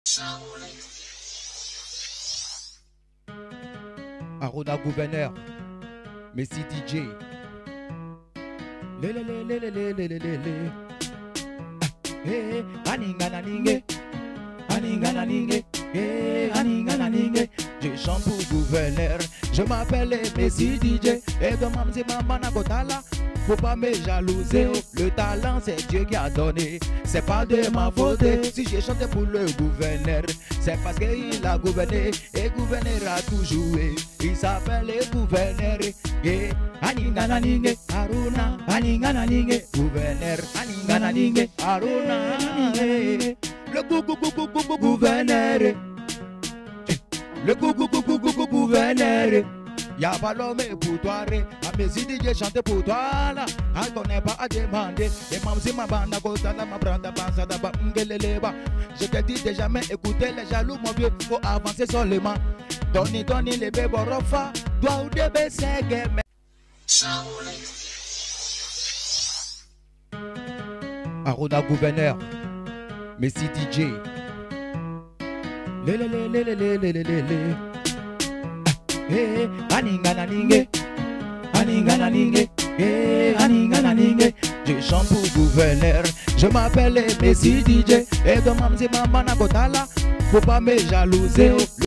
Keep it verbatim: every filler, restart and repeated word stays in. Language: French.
Arona Gouverneur, Messi D J. Le le le le le le le le le le. Eh, aninga naninge, aninga naninge, eh, aninga naninge. Je chante pour Gouverneur, je m'appelle Messi D J. Et de mamzi maman na kotala, faut pas me jalouser. Le talent c'est Dieu qui a donné, c'est pas de ma faute. Si j'ai chanté pour le Gouverneur, c'est parce qu'il a gouverné et Gouverneur a tout joué. Il s'appelle le Gouverneur. Eh, aninga naninge, Aruna, aninga naninge, Gouverneur, aninga naninge, Aruna, naninge. Le gou gou gou gou gou gou Gouverneur. Le gou gou gou gou gou gou Gouverneur. Y'a pas l'homme pour toi, à mes idées j'ai chanté pour toi là. Elle connaît pas à demander. Et même si ma bande à côté de ma branda bansa d'aba m'geleleba. Je te dis de jamais écouter les jaloux mon vieux, faut avancer seulement. Tony Tony les bébés rofa, doit ou de baiser. Arona Gouverneur, Messi D J. Le le le le le le le le le. Eh, aninga naninge, aninga naninge, eh, aninga naninge. Je chante pour Gouverneur, je m'appelle Messi D J. Et de mamzi maman na kotala, faut pas me jalouser.